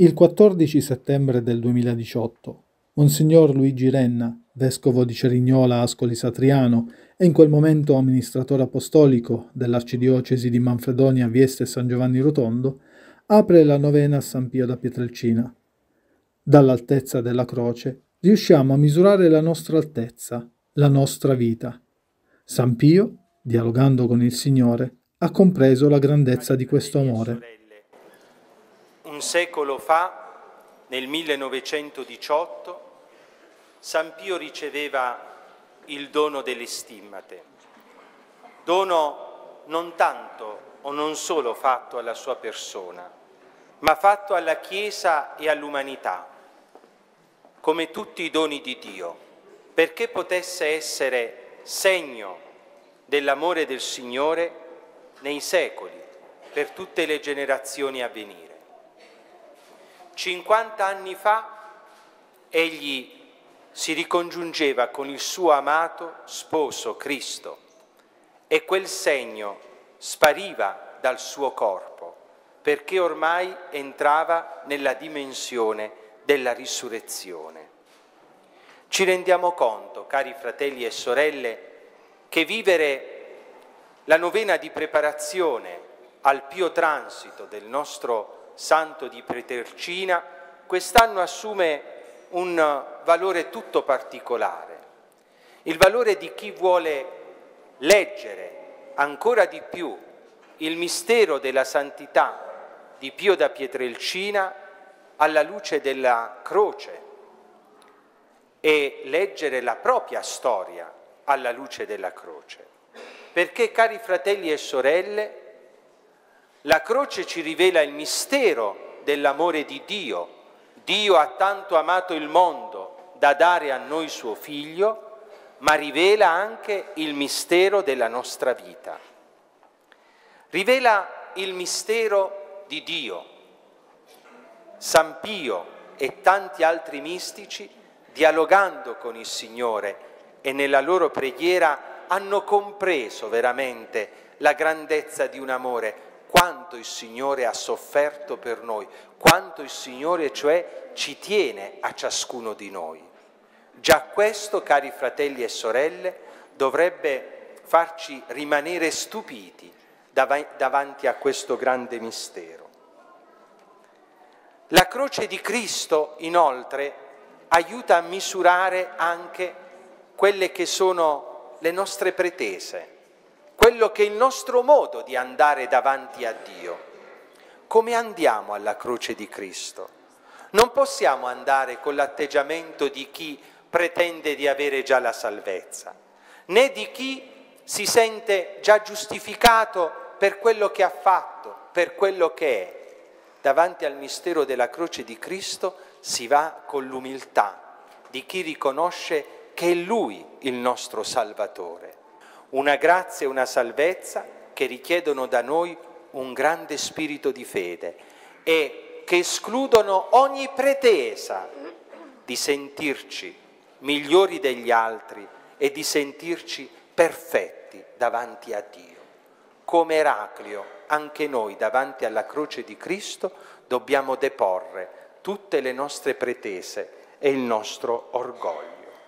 Il 14 settembre del 2018, Monsignor Luigi Renna, vescovo di Cerignola Ascoli Satriano e in quel momento amministratore apostolico dell'arcidiocesi di Manfredonia Vieste San Giovanni Rotondo, apre la novena a San Pio da Pietrelcina. Dall'altezza della croce riusciamo a misurare la nostra altezza, la nostra vita. San Pio, dialogando con il Signore, ha compreso la grandezza di questo amore. Un secolo fa, nel 1918, San Pio riceveva il dono delle stimmate, dono non tanto o non solo fatto alla sua persona, ma fatto alla Chiesa e all'umanità, come tutti i doni di Dio, perché potesse essere segno dell'amore del Signore nei secoli, per tutte le generazioni a venire. 50 anni fa egli si ricongiungeva con il suo amato sposo Cristo e quel segno spariva dal suo corpo perché ormai entrava nella dimensione della risurrezione. Ci rendiamo conto, cari fratelli e sorelle, che vivere la novena di preparazione al pio transito del nostro Santo di Pietrelcina quest'anno assume un valore tutto particolare, il valore di chi vuole leggere ancora di più il mistero della santità di Pio da Pietrelcina alla luce della croce e leggere la propria storia alla luce della croce. Perché, cari fratelli e sorelle, la croce ci rivela il mistero dell'amore di Dio. Dio ha tanto amato il mondo da dare a noi suo Figlio, ma rivela anche il mistero della nostra vita. Rivela il mistero di Dio. San Pio e tanti altri mistici, dialogando con il Signore e nella loro preghiera, hanno compreso veramente la grandezza di un amore, quanto il Signore ha sofferto per noi, quanto il Signore cioè ci tiene a ciascuno di noi. Già questo, cari fratelli e sorelle, dovrebbe farci rimanere stupiti davanti a questo grande mistero. La croce di Cristo, inoltre, aiuta a misurare anche quelle che sono le nostre pretese, quello che è il nostro modo di andare davanti a Dio. Come andiamo alla croce di Cristo? Non possiamo andare con l'atteggiamento di chi pretende di avere già la salvezza, né di chi si sente già giustificato per quello che ha fatto, per quello che è. Davanti al mistero della croce di Cristo si va con l'umiltà di chi riconosce che è Lui il nostro Salvatore. Una grazia e una salvezza che richiedono da noi un grande spirito di fede e che escludono ogni pretesa di sentirci migliori degli altri e di sentirci perfetti davanti a Dio. Come Eraclio, anche noi davanti alla croce di Cristo dobbiamo deporre tutte le nostre pretese e il nostro orgoglio.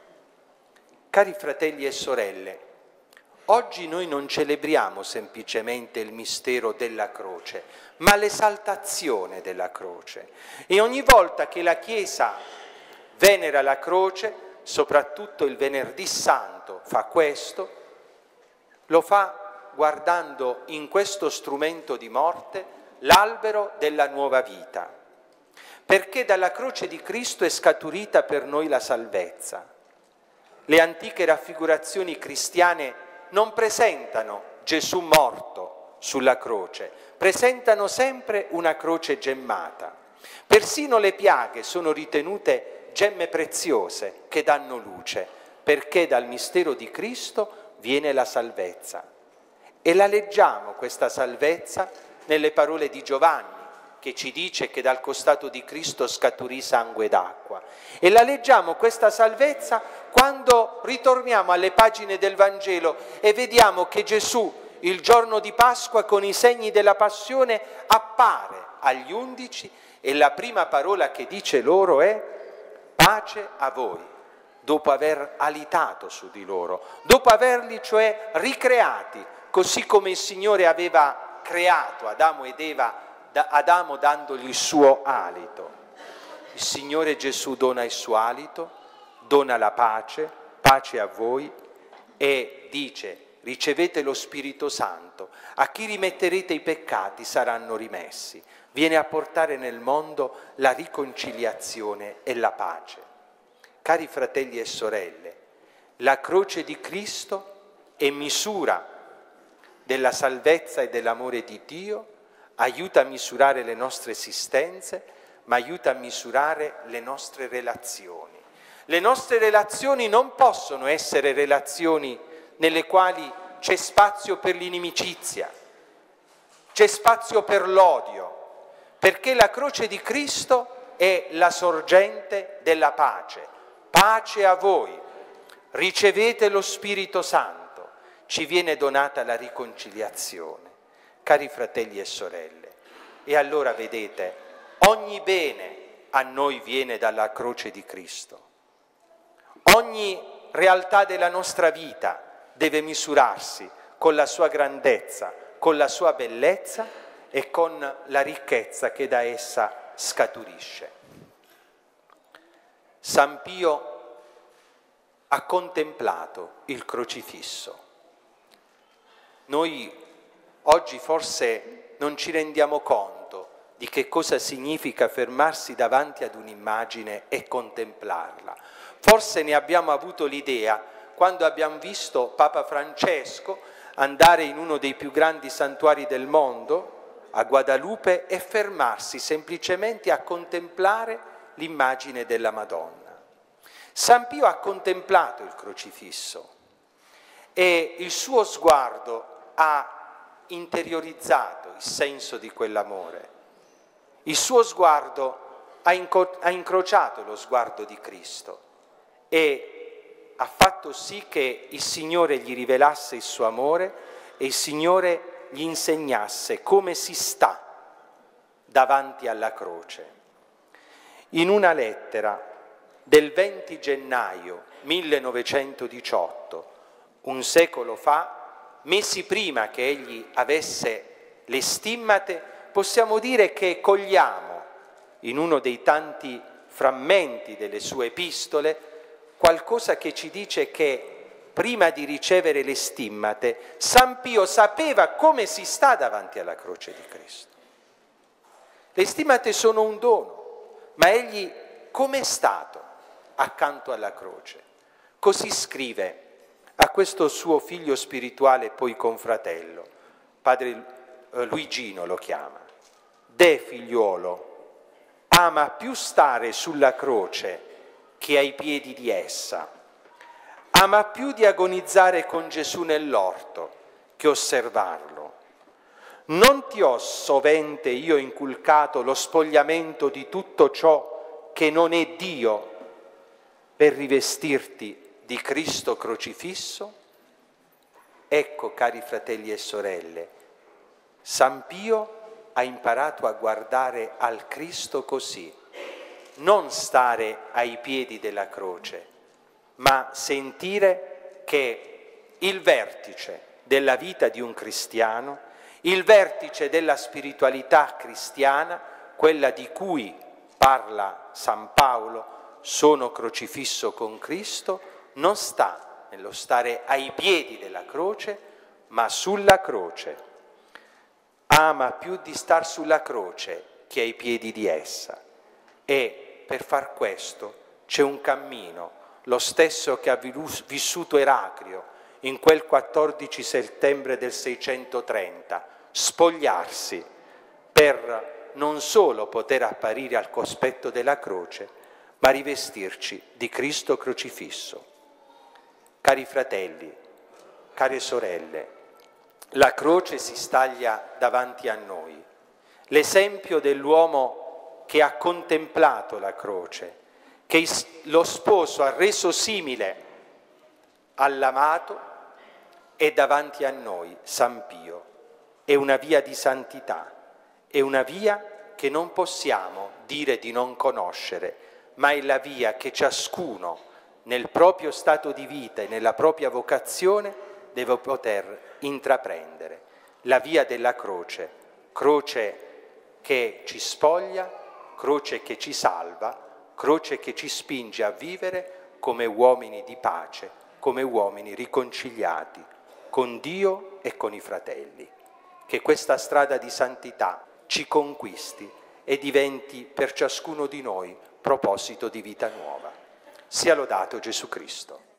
Cari fratelli e sorelle, oggi noi non celebriamo semplicemente il mistero della croce, ma l'esaltazione della croce. E ogni volta che la Chiesa venera la croce, soprattutto il Venerdì Santo fa questo, lo fa guardando in questo strumento di morte l'albero della nuova vita, perché dalla croce di Cristo è scaturita per noi la salvezza. Le antiche raffigurazioni cristiane non presentano Gesù morto sulla croce, presentano sempre una croce gemmata. Persino le piaghe sono ritenute gemme preziose che danno luce, perché dal mistero di Cristo viene la salvezza. E la leggiamo questa salvezza nelle parole di Giovanni, che ci dice che dal costato di Cristo scaturì sangue d'acqua. E la leggiamo questa salvezza quando ritorniamo alle pagine del Vangelo e vediamo che Gesù, il giorno di Pasqua con i segni della passione appare agli 11 e la prima parola che dice loro è pace a voi, dopo aver alitato su di loro, dopo averli cioè ricreati, così come il Signore aveva creato Adamo ed Eva, Adamo dandogli il suo alito. Il Signore Gesù dona il suo alito, dona la pace, pace a voi, e dice: ricevete lo Spirito Santo, a chi rimetterete i peccati saranno rimessi. Viene a portare nel mondo la riconciliazione e la pace. Cari fratelli e sorelle, la croce di Cristo è misura della salvezza e dell'amore di Dio, aiuta a misurare le nostre esistenze, ma aiuta a misurare le nostre relazioni. Le nostre relazioni non possono essere relazioni nelle quali c'è spazio per l'inimicizia, c'è spazio per l'odio, perché la croce di Cristo è la sorgente della pace. Pace a voi, ricevete lo Spirito Santo, ci viene donata la riconciliazione. Cari fratelli e sorelle, e allora vedete, ogni bene a noi viene dalla croce di Cristo. Ogni realtà della nostra vita deve misurarsi con la sua grandezza, con la sua bellezza e con la ricchezza che da essa scaturisce. San Pio ha contemplato il crocifisso. Noi oggi forse non ci rendiamo conto di che cosa significa fermarsi davanti ad un'immagine e contemplarla. Forse ne abbiamo avuto l'idea quando abbiamo visto Papa Francesco andare in uno dei più grandi santuari del mondo, a Guadalupe, e fermarsi semplicemente a contemplare l'immagine della Madonna. San Pio ha contemplato il crocifisso e il suo sguardo ha interiorizzato il senso di quell'amore. Il suo sguardo ha incrociato lo sguardo di Cristo e ha fatto sì che il Signore gli rivelasse il suo amore e il Signore gli insegnasse come si sta davanti alla croce. In una lettera del 20 gennaio 1918, un secolo fa, mesi prima che egli avesse le stimmate, possiamo dire che cogliamo in uno dei tanti frammenti delle sue epistole qualcosa che ci dice che prima di ricevere le stimmate San Pio sapeva come si sta davanti alla croce di Cristo. Le stimmate sono un dono, ma egli come è stato accanto alla croce? Così scrive a questo suo figlio spirituale, poi confratello, padre Luigino lo chiama: «De figliuolo, ama più stare sulla croce che ai piedi di essa, ama più di agonizzare con Gesù nell'orto che osservarlo. Non ti ho sovente io inculcato lo spogliamento di tutto ciò che non è Dio per rivestirti di Cristo crocifisso?» Ecco, cari fratelli e sorelle, San Pio ha imparato a guardare al Cristo così, non stare ai piedi della croce, ma sentire che il vertice della vita di un cristiano, il vertice della spiritualità cristiana, quella di cui parla San Paolo, sono crocifisso con Cristo, non sta nello stare ai piedi della croce, ma sulla croce. Ama più di star sulla croce che ai piedi di essa. E per far questo c'è un cammino, lo stesso che ha vissuto Eraclio in quel 14 settembre del 630, spogliarsi per non solo poter apparire al cospetto della croce, ma rivestirci di Cristo crocifisso. Cari fratelli, care sorelle, la croce si staglia davanti a noi, l'esempio dell'uomo che ha contemplato la croce, che lo sposo ha reso simile all'amato, è davanti a noi San Pio, è una via di santità, è una via che non possiamo dire di non conoscere, ma è la via che ciascuno nel proprio stato di vita e nella propria vocazione deve poter intraprendere. La via della croce, croce che ci spoglia, croce che ci salva, croce che ci spinge a vivere come uomini di pace, come uomini riconciliati con Dio e con i fratelli. Che questa strada di santità ci conquisti e diventi per ciascuno di noi proposito di vita nuova. Sia lodato Gesù Cristo.